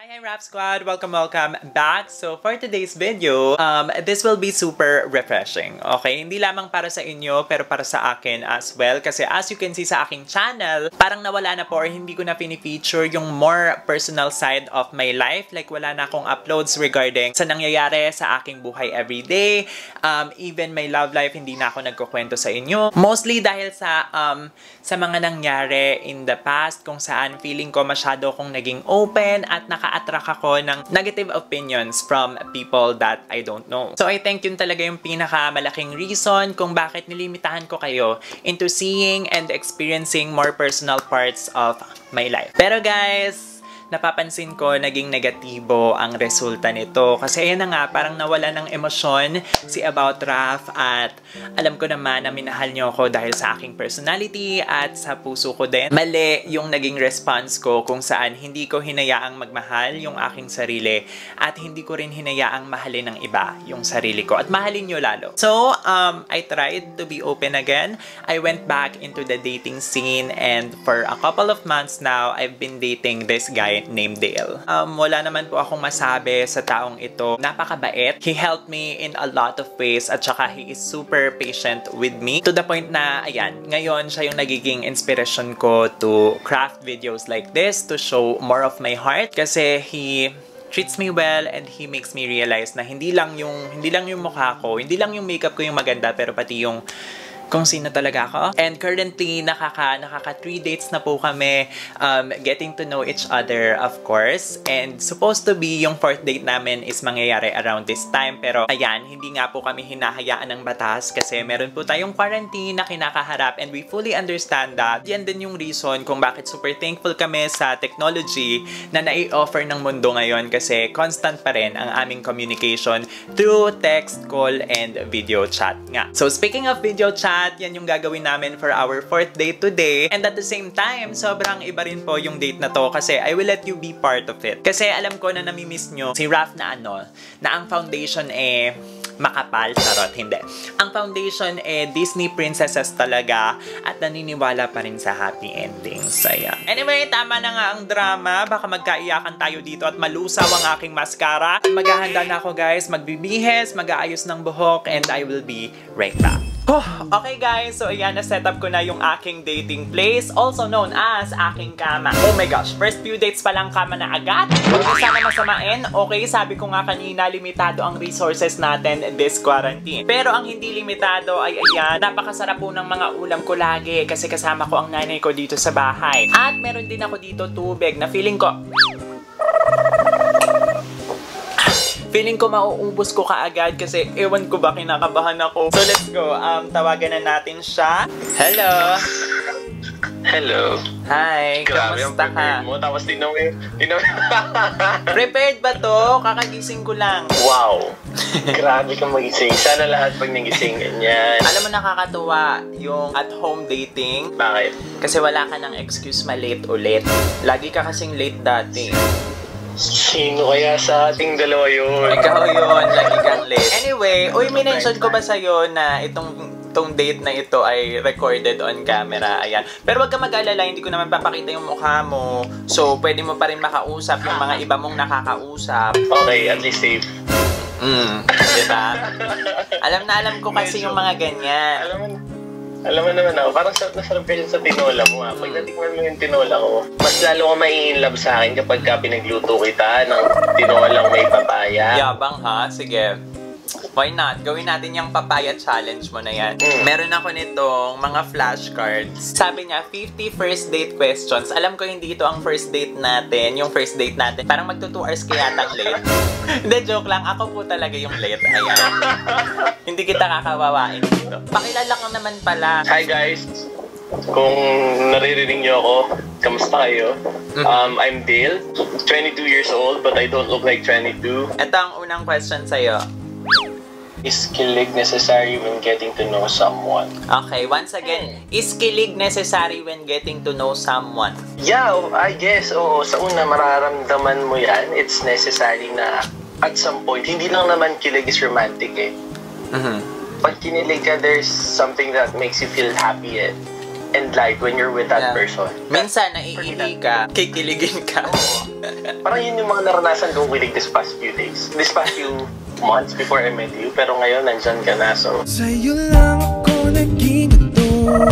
Hi Rap Squad! Welcome back. So for today's video, this will be super refreshing. Okay? Hindi lamang para sa inyo, pero para sa akin as well. Kasi as you can see sa aking channel, parang nawala na po or hindi ko na fini-feature yung more personal side of my life. Like wala na akong uploads regarding sa nangyayari sa aking buhay everyday. Even my love life, hindi na ako nagkukwento sa inyo. Mostly dahil sa mga nangyari in the past, kung saan feeling ko masyado akong naging open at naka-attract ako ng negative opinions from people that I don't know. So I think yun talaga yung pinakamalaking reason kung bakit nilimitahan ko kayo into seeing and experiencing more personal parts of my life. Pero guys, napapansin ko naging negatibo ang resulta nito. Kasi ayan na nga, parang nawala ng emosyon si About Raf at alam ko naman na minahal niyo ako dahil sa aking personality at sa puso ko din. Mali yung naging response ko kung saan hindi ko hinayaang magmahal yung aking sarili at hindi ko rin hinayaang mahalin ng iba yung sarili ko at mahalin niyo lalo. So, I tried to be open again. I went back into the dating scene and for a couple of months now, I've been dating this guy named Dale. Wala naman po akong masabi sa taong ito. Napakabait. He helped me in a lot of ways at saka he is super patient with me to the point na, ayan, ngayon siya yung nagiging inspiration ko to craft videos like this to show more of my heart kasi he treats me well and he makes me realize na hindi lang yung mukha ko, hindi lang yung makeup ko yung maganda pero pati yung kung sino talaga ako. And currently, nakaka 3 dates na po kami getting to know each other, of course. And supposed to be yung 4th date namin is mangyayari around this time. Pero ayan, hindi nga po kami hinahayaan ng batas kasi meron po tayong quarantine na kinakaharap and we fully understand that. Yan din yung reason kung bakit super thankful kami sa technology na nai-offer ng mundo ngayon kasi constant pa rin ang aming communication through text, call, and video chat nga. So speaking of video chat, yan yung gagawin namin for our 4th date today. And at the same time, sobrang iba rin po yung date na to kasi I will let you be part of it. Kasi alam ko na namimiss nyo si Raf na na ang foundation makapal, charot, hindi. Ang foundation Disney princesses talaga at naniniwala pa rin sa happy endings. Ayan. Anyway, tama na nga ang drama. Baka magkaiyakan tayo dito at malusaw ang aking mascara. Maghahanda na ako guys, magbibihis, mag-aayos ng buhok, and I will be right back. Okay guys, so ayan, na-setup ko na yung aking dating place, also known as aking kama. Oh my gosh, first few dates pa lang kama na agad. Huwag na sana masamain. Okay, sabi ko nga kanina, limitado ang resources natin this quarantine. Pero ang hindi limitado ay ayan, napakasarap po ng mga ulam ko lagi kasi kasama ko ang nanay ko dito sa bahay. At meron din ako dito tubig na feeling ko mauubos ko kaagad kasi ewan ko ba, kinakabahan ako. So let's go. Tawagan na natin siya. Hello! Hello. Hi, Grabe kamusta ka? mo, tapos Prepared ba to? Kakagising ko lang. Wow! Grabe kang magising. Sana lahat pag nagising ganyan. Alam mo, nakakatuwa yung at-home dating. Bakit? Kasi wala ka ng excuse ma-late ulit. Lagi ka kasing late dati. Sino kaya sa ating dalawa yun? Ikaw yun, lagi kang late. Anyway, minention ko ba sa'yo na itong date na ito ay recorded on camera? Ayan. Pero wag ka mag-alala, hindi ko naman papakita yung mukha mo. So, pwede mo pa rin makausap yung mga iba mong nakakausap. Okay, at least safe. Diba? Alam ko kasi yung mga ganyan. Alam mo naman ako, parang nasarap ka sa tinola mo ha. Pag natikman mo yung tinola ko, mas lalo ka mai-inlove sa akin kapag ka pinagluto kita ng tinolang may papaya. Yabang ha? Sige. Why not? Gawin natin yung papaya challenge mo na yan. Meron ako nitong mga flashcards. Sabi niya, 50 first date questions. Alam ko hindi ito ang first date natin. Yung first date natin. Parang magto 2 hours kaya tang late. Hindi, joke lang. Ako po talaga yung late. Ayan. Hindi kita kakawawain dito. Pakilala ko naman pala. Hi guys! Kung naririnig niyo ako, kamusta kayo? I'm Dale, 22 years old, but I don't look like 22. Ito ang unang question sa'yo. Is kilig necessary when getting to know someone? Okay, once again, is kilig necessary when getting to know someone? Yeah, I guess, oo. Sa una, mararamdaman mo yan. It's necessary na at some point, hindi lang naman kilig is romantic Pag kinilig ka, there's something that makes you feel happy and light when you're with that person. Minsan, naiinig ka, kikiligin ka. Parang yun yung mga naranasan kong kilig this past few months before I met you. Pero ngayon, nandyan ka na, so... Sa'yo lang ako naging ito,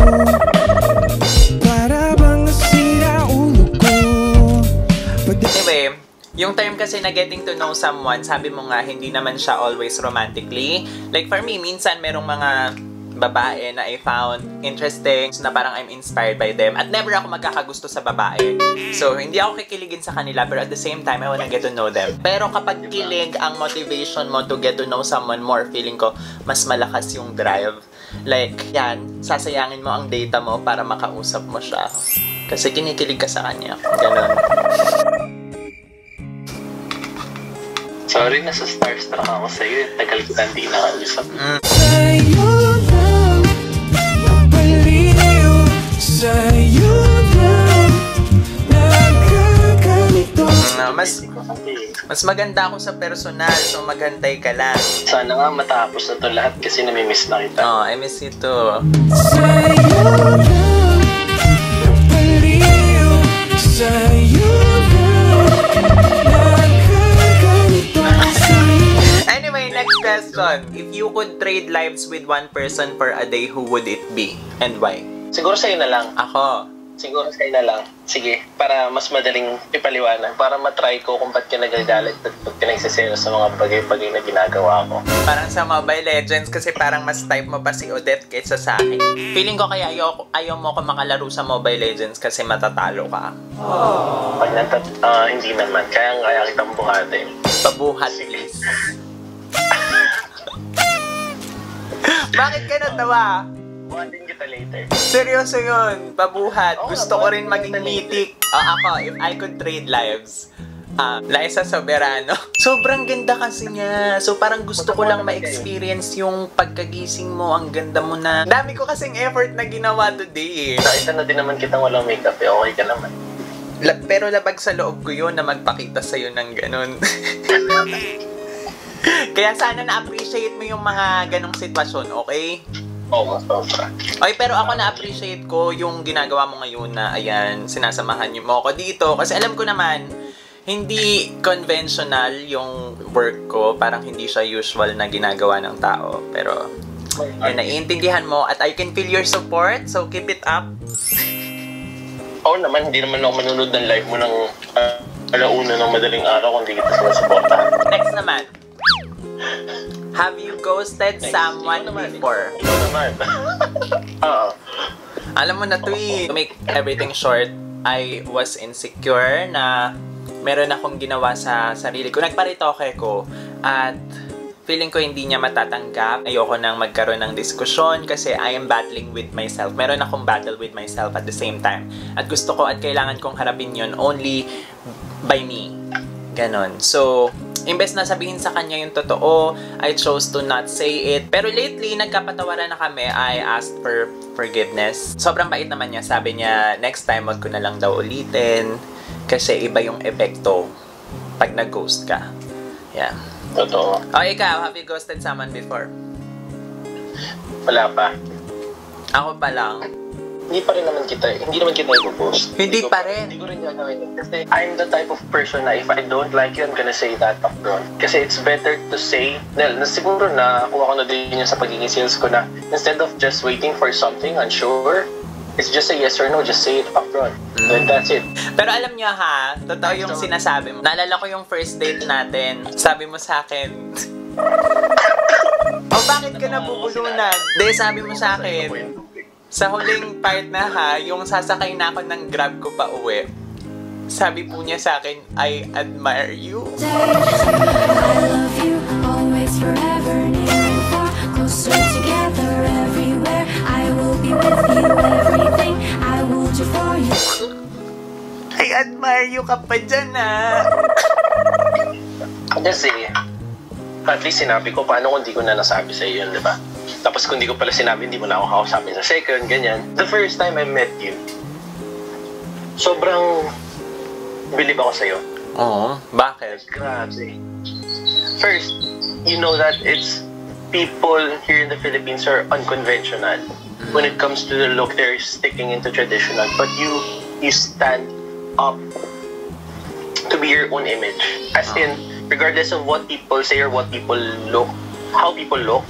para bang nasira ulo ko. Anyway, yung term kasi na getting to know someone, sabi mo nga, hindi naman siya always romantically. Like for me, minsan merong mga babae na I found interesting, na parang I'm inspired by them, at never ako magkakagusto sa babae. So, hindi ako kikiligin sa kanila, pero at the same time, I wanna get to know them. Pero kapag kilig ang motivation mo to get to know someone more, feeling ko, mas malakas yung drive. Like, yan, sasayangin mo ang data mo para makausap mo siya. Kasi kinikilig ka sa kanya. Ganon. Sorry, nasa starstruck ako sa'yo. Tagal ko hindi nakausap. Sa'yo lang napaliw, sa'yo lang nagkaganito. Mas maganda ako sa personal, so maghantay ka lang. Sana nga matapos na to lahat kasi namimiss na kita. Oh, I miss you too. Sa'yo lang napaliw, sa'yo lang nagkaganito. Anyway, next question. If you could trade lives with one person for a day, who would it be? And why? Siguro sa'yo na lang. Ako. Siguro sa'yo na lang. Sige, para mas madaling ipaliwanag. Para matry ko kung ba't ka nagagalit at ba't ka nagsiselo sa mga bagay-bagay na ginagawa ko. Parang sa Mobile Legends kasi parang mas type mo pa si Odette kaysa sa akin. Feeling ko kaya ayaw mo ko makalaro sa Mobile Legends kasi matatalo ka. Pag hindi naman. Kaya kitang buhatin. Pabuhat, please. Bakit ka natawa? Buhatin kita later. Seryoso yun, pabuhat. Oo, Gusto ko rin pabuhat maging kita mythic. Ako, if I could trade lives, Liza Soberano. Sobrang ganda kasi niya. So parang gusto ko lang ma-experience yung pagkagising mo. Ang ganda mo na. Dami ko kasing effort na ginawa today eh. Nakita na din naman kitang walang makeup eh. Okay ka naman. Pero labag sa loob ko yun na magpakita sa'yo ng ganun. Kaya sana na-appreciate mo yung mga ganong sitwasyon, okay? Oo, sobra. Okay, pero ako na-appreciate ko yung ginagawa mo ngayon na, ayan, sinasamahan niyo mo ako dito. Kasi alam ko naman, hindi conventional yung work ko. Parang hindi siya usual na ginagawa ng tao. Pero, yun, naiintindihan mo at I can feel your support. So, keep it up. Oo naman, hindi naman ako manunod ng live mo ng alauna ng madaling araw kung hindi kita sinusuportahan. Next naman. Have you ghosted someone before? Ikaw naman. Oo. Alam mo na to eh. To make everything short, I was insecure na meron akong ginawa sa sarili ko. Nagparitoke ko at feeling ko hindi niya matatanggap. Ayoko nang magkaroon ng diskusyon kasi I am battling with myself. Meron akong battle with myself at the same time. At gusto ko at kailangan kong harapin yun only by me. Ganon. So, imbes na sabihin sa kanya yung totoo, I chose to not say it. Pero lately, nagkapatawaran na kami. I asked for forgiveness. Sobrang bait naman niya. Sabi niya, next time wag ko na lang daw ulitin. Kasi iba yung epekto pag nag-ghost ka. Yeah. Totoo. O, ikaw, have you ghosted someone before? Wala pa. Ako pa lang. Hindi naman kita i-post. Hindi pa rin. Hindi ko rin gagawin yun. Kasi I'm the type of person na if I don't like you, I'm gonna say that upfront. Kasi it's better to say, na siguro na kuha ko na din yun sa pagiging sales ko na instead of just waiting for something unsure, it's just a yes or no, just say it upfront. And that's it. Pero alam niyo ha, totoo yung sinasabi mo. Naalala ko yung first date natin. Sabi mo sa akin, bakit ka nabubulunan? Hindi, sabi mo sa akin, sa huling part na ha, yung sasakay na ako ng Grab ko pa uwi, sabi po niya sa akin, I admire you. I love you, always, forever, near and far, closer together, everywhere. I will be with you, everything I will do for you. I admire you ka pa dyan ha. Kasi, at least sinabi ko, paano kung di ko na nasabi sa iyo yun, di ba? Tapos kung di ko pala sinabi, hindi mo na ako kausapin sa second, ganyan. The first time I met you, sobrang believe ako sa'yo. Oo, bakit? Grabe. First, you know that it's people here in the Philippines are unconventional. When it comes to the look, they're sticking into traditional. But you stand up to be your own image. As in, regardless of what people say or what people look, how people look,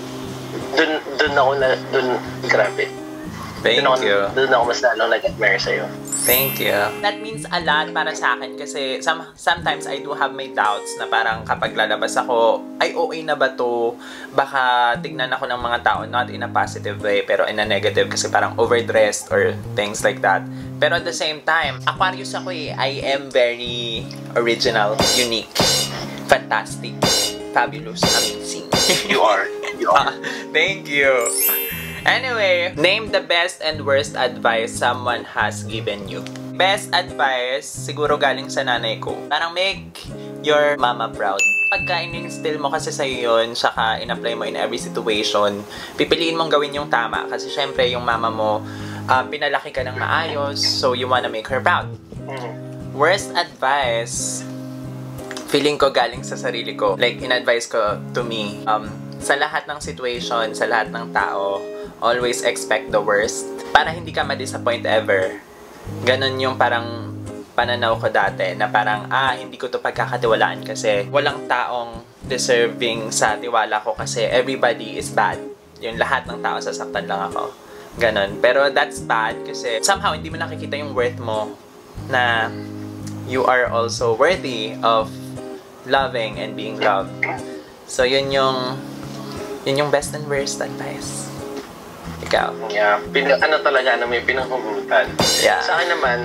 grabe. Thank you. Doon ako mas lalong nag-admire sa'yo. Thank you. That means a lot para sa akin kasi sometimes I do have my doubts na parang kapag lalabas ako, ay okay na ba to? Baka tignan ako ng mga tao not in a positive way pero in a negative kasi parang overdressed or things like that. Pero at the same time, Aquarius ako eh. I am very original, unique, fantastic, fabulous, amazing. You are. You are. Thank you. Anyway, name the best and worst advice someone has given you. Best advice, siguro galing sa nanay ko. Parang make your mama proud. Pagka in-instill mo kasi sa'yo yun, saka in-apply mo in every situation, pipiliin mong gawin yung tama. Kasi syempre, yung mama mo, pinalaki ka ng maayos, so you wanna make her proud. Worst advice, feeling ko galing sa sarili ko. Like, in-advise ko to me, sa lahat ng situation, sa lahat ng tao, always expect the worst para hindi ka ma-disappoint ever. Ganon yung parang pananaw ko dati na parang, hindi ko to pagkakatiwalaan kasi walang taong deserving sa tiwala ko kasi everybody is bad. Yung lahat ng tao sasaktan lang ako. Ganon. Pero that's bad kasi somehow hindi mo nakikita yung worth mo na you are also worthy of loving and being loved. So yun yung best and worst advice. Ikaw? Yeah, talaga na may pinanghugutan. Yeah. Sa akin naman,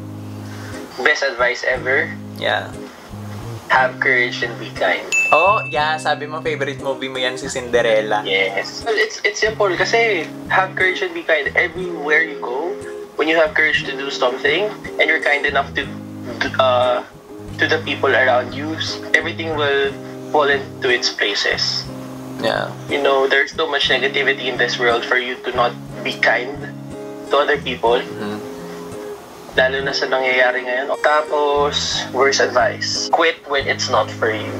best advice ever, Yeah. have courage and be kind. Oh, yeah. Sabi mo, favorite movie mo yan si Cinderella. Yes. Well, it's simple kasi have courage and be kind. Everywhere you go, when you have courage to do something and you're kind enough to the people around you, everything will fall into its places. Yeah. You know, there's so much negativity in this world for you to not be kind to other people. Lalo na sa nangyayari ngayon. Tapos, worst advice, quit when it's not for you.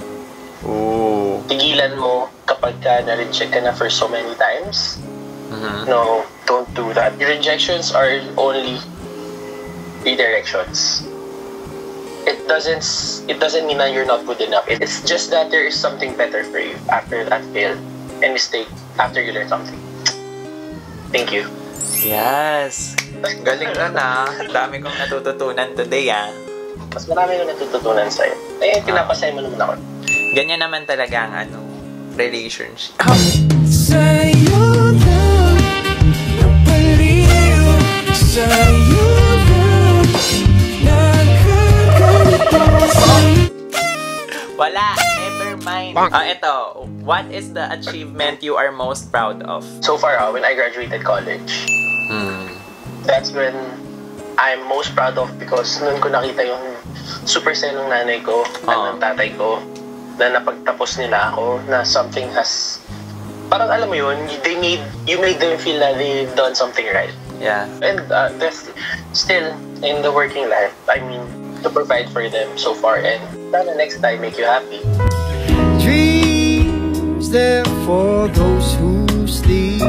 Ooh. Tigilan mo kapag na-reject ka na for so many times. No, don't do that. Your rejections are only redirections. It doesn't mean that you're not good enough. It's just that there is something better for you after that fail and mistake after you learn something. Thank you. Yes. Galing ka na. Dami kong natututunan today, Mas marami ko natututunan sa'yo. Pinapasaya mo naman ako. Ganyan naman talaga ang relationship. Sa'yo lang napaliw, sa'yo lang nagkaganito sa'yo. Wala. Never mind. Ito. What is the achievement you are most proud of? So far, when I graduated college, that's when I'm most proud of because noon ko nakita yung super saya ng nanay ko at ng tatay ko na napagtapos nila ako na something has parang alam mo yun, you made them feel that they've done something right. Yeah. And that's still in the working life, I mean, to provide for them so far and sana next time make you happy. Dreams there for those who sleep.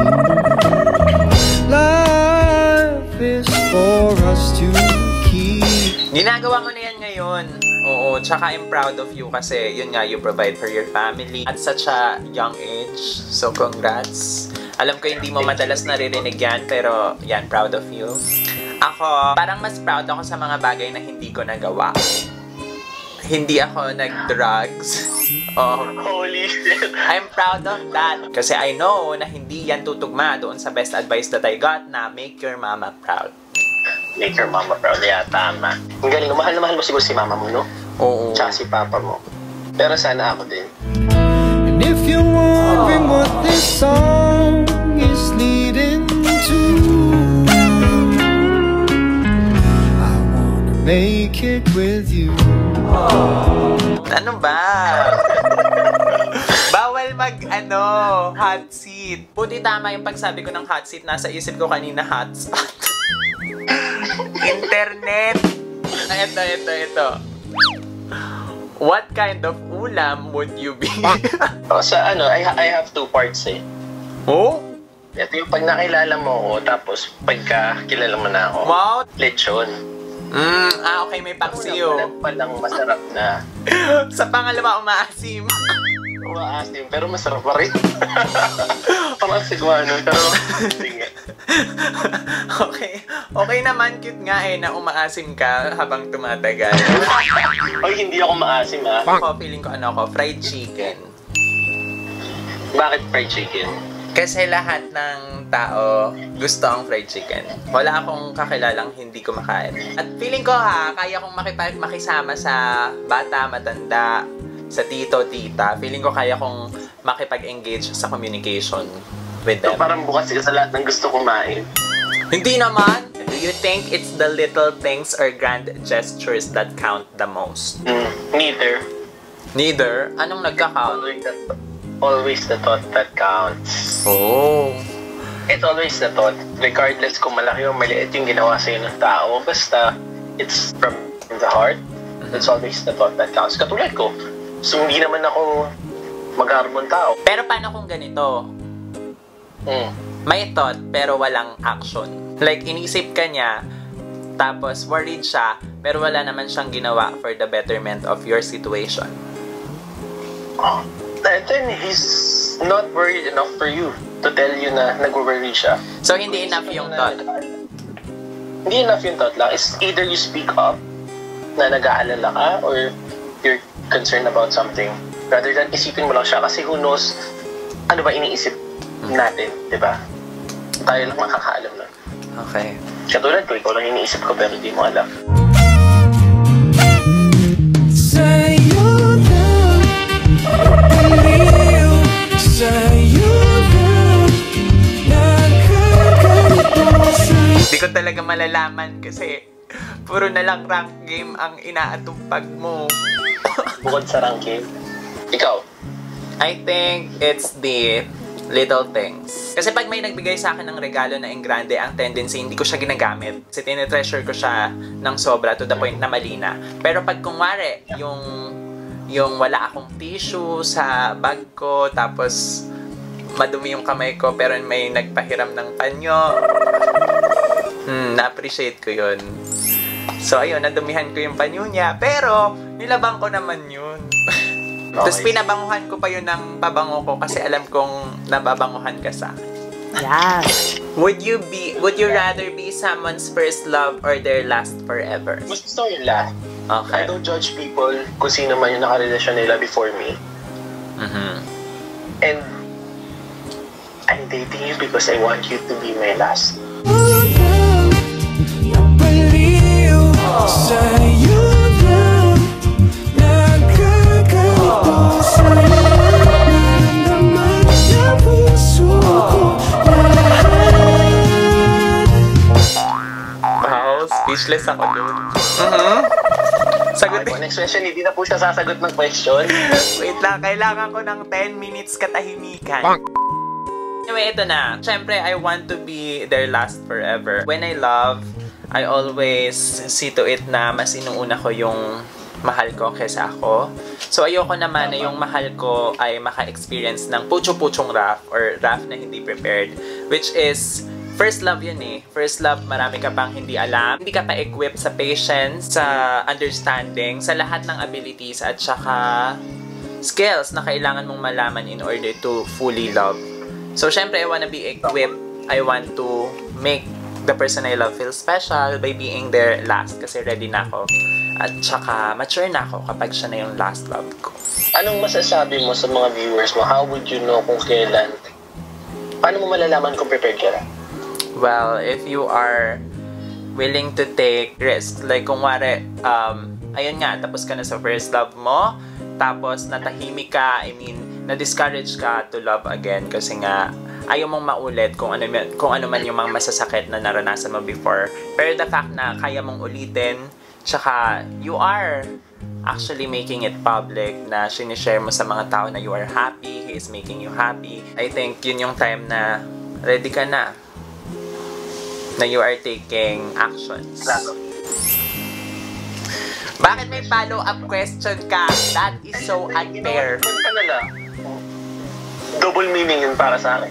Life is for us to keep. Ginagawa mo na yan ngayon. Oo, tsaka I'm proud of you kasi yun nga, you provide for your family at such a young age. So congrats. Alam ko hindi mo madalas naririnig yan, pero yan, proud of you. Ako, parang mas proud ako sa mga bagay na hindi ko nagawa. Hindi ako nag-drugs. Holy shit. I'm proud of that. Kasi I know na hindi yan tutugma doon sa best advice that I got na make your mama proud. Make your mama proud. Yeah, tama. Ang galing. Mahal na mahal mo siguro si mama mo, no? Oo. Tsaka si papa mo. Pero sana ako din. And if you're wondering what this song is leading to, I wanna make it with you. Ano ba? Bawal hot seat. Buti tama yung pagsabi ko ng hot seat. Nasa isip ko kanina hotspot. Internet. Ito. What kind of ulam would you be? I have two parts eh. Oh? Ito yung pag nakilala mo ako, tapos pagka kilala mo na ako, Wow. lechon. Okay, may paksiw. Unang pa lang masarap na. Sa pangalawa, umaasim. Umaasim, pero masarap pa rin. Pangasigwa, no? Pero, sige. Okay naman, cute nga na umaasim ka habang tumatagal. Oy, hindi ako maasim, ha? Ako, feeling ko fried chicken. Bakit fried chicken? Kasi lahat ng tao gusto ang fried chicken. Wala akong kakilalang hindi kumakain. At feeling ko kaya kong makisama sa bata, matanda, sa tito, tita. Feeling ko kaya kong makipag-engage sa communication with them. So, parang bukas ka sa lahat ng gusto kumain. Hindi naman! Do you think it's the little things or grand gestures that count the most? Neither. Neither? Anong nagka-count? Always the thought that counts. Oh. It's always the thought. Regardless kung malaki o maliit yung ginawa sa'yo ng tao, basta it's from the heart, it's always the thought that counts. Katulad ko, so hindi naman ako mag-harmon tao. Pero paano kung ganito? May thought pero walang action. Like, inisip ka niya, tapos worried siya, pero wala naman siyang ginawa for the betterment of your situation. And then he's not worried enough for you to tell you na nag-worry siya. So, hindi enough yung thought? Hindi enough yung thought lang. It's either you speak up na nag-aalala ka or you're concerned about something rather than isipin mo lang siya kasi who knows ano ba iniisip natin, di ba? Tayo lang makakaalam na. Okay. Katulad ko, ikaw lang iniisip ko pero di mo alam. Hindi ko talaga malalaman kasi puro na lang rank game ang inaatupag mo. Bukod sa ranking. Ikaw? I think it's the little things. Kasi pag may nagbigay sa akin ng regalo na engrande, ang tendency, hindi ko siya ginagamit. Kasi tinitreasure ko siya ng sobra to the point na mali na. Pero pag kunwari, yung wala akong tissue sa bag ko, tapos madumi yung kamay ko, pero may nagpahiram ng panyo, na-appreciate ko yun. So, ayun, nadumihan ko yung panyo niya, pero nilabang ko naman yun. Tapos pinabanguhan ko pa yun ng pabango ko kasi alam kong nababanguhan ka sa akin. Yes. Would you rather be someone's first love or their last forever? Gusto yung lahat. Okay. I don't judge people kung sino man yung nakarelasyon nila before me. And I'm dating you because I want you to be my last. Wow, speechless ako dun. Sagot. Okay, next question, hindi na po siya sasagot ng question. Wait lang, kailangan ko ng 10 minutes katahimikan. Anyway, ito na. Siyempre, I want to be their last forever. When I love, I always see to it na mas inuuna ko yung mahal ko kesa ako. So, ayoko naman na yung mahal ko ay maka-experience ng pucho-puchong rough or rough na hindi prepared. Which is, first love yun eh. First love, marami ka pang hindi alam. Hindi ka pa equipped sa patience, sa understanding, sa lahat ng abilities at saka skills na kailangan mong malaman in order to fully love. So, syempre, I wanna be equipped. I want to make the person I love feel special by being their last kasi ready na ako. At saka, mature na ako kapag siya na yung last love ko. Anong masasabi mo sa mga viewers mo? How would you know kung kailan? Paano mo malalaman kung prepared ka na? Well, if you are willing to take risk, like kung wari, ayun nga, tapos ka na sa first love mo, tapos natahimik ka, I mean, na-discourage ka to love again kasi nga, ayaw mong maulit kung ano man yung mga masasakit na naranasan mo before. Pero the fact na kaya mong ulitin, tsaka you are actually making it public na sinishare mo sa mga tao na you are happy, he is making you happy. I think yun yung time na ready ka na you are taking actions. Claro. Bakit may follow-up question ka? That is so unfair. Double meaning yun para sa akin.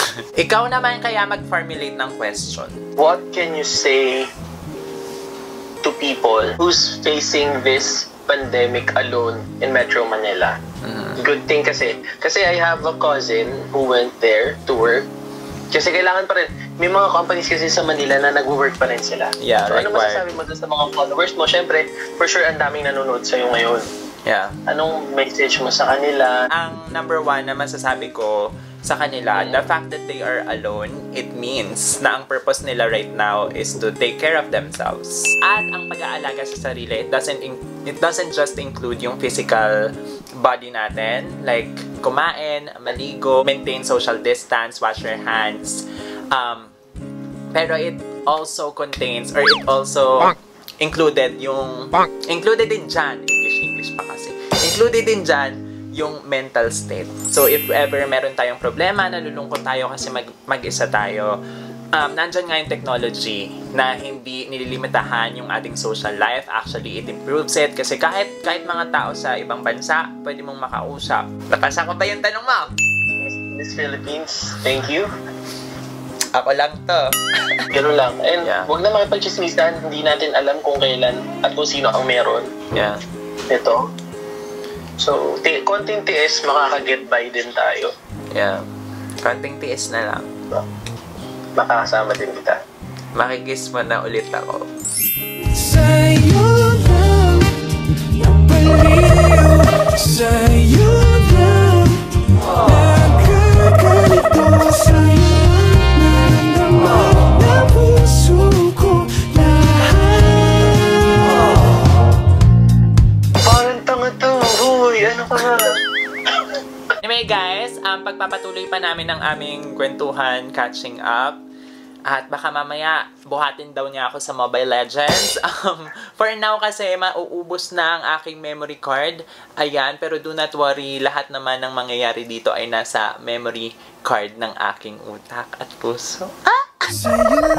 Ikaw naman kaya mag-formulate ng question. What can you say to people who's facing this pandemic alone in Metro Manila. Good thing kasi I have a cousin who went there to work. Kasi kailangan pa rin, may mga companies kasi sa Manila na nag-work pa rin sila. Yeah, so ano masasabi mo dun sa mga followers mo? Siyempre, for sure, ang daming nanonood sa'yo ngayon. Yeah. Anong message mo sa kanila? Ang number one na masasabi ko sa kanila, the fact that they are alone, it means na ang purpose nila right now is to take care of themselves. At ang pag-aalaga sa sarili, it doesn't just include yung physical body natin, like kumain, maligo, maintain social distance, wash your hands. Pero it also contains, or it also included din dyan, English pa kasi, included din dyan yung mental state. So, if ever meron tayong problema, nalulungkot tayo kasi mag-isa tayo, nandyan nga yung technology na hindi nililimitahan yung ating social life. Actually, it improves it. Kasi kahit mga tao sa ibang bansa, pwede mong makausap. Napasa ko ba yung tanong mo? Miss Philippines, thank you. Ako lang to. Ganun lang. And Yeah. wag na makipagchismisan, hindi natin alam kung kailan at kung sino ang meron. Yeah. Ito. So, konting tiis, makaka-get by din tayo. Yeah. Konting tiis na lang. Makakasama din kita. Makikis mo na ulit ako. Sa'yo lang napaliw, sa'yo lang nagkakalito, sa'yo naramdaman ng puso ko lahat. Parang tanga to. Huy, ano ka ba? Anyway guys, pagpapatuloy pa namin ang aming kwentuhan, catching up. At baka mamaya, buhatin daw niya ako sa Mobile Legends. For now kasi, mauubos na ang aking memory card. Ayan, pero do not worry, lahat naman ng mangyayari dito ay nasa memory card ng aking utak at puso. Sa'yo